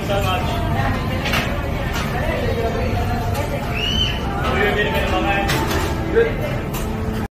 so much. How are you feeling, man? Good.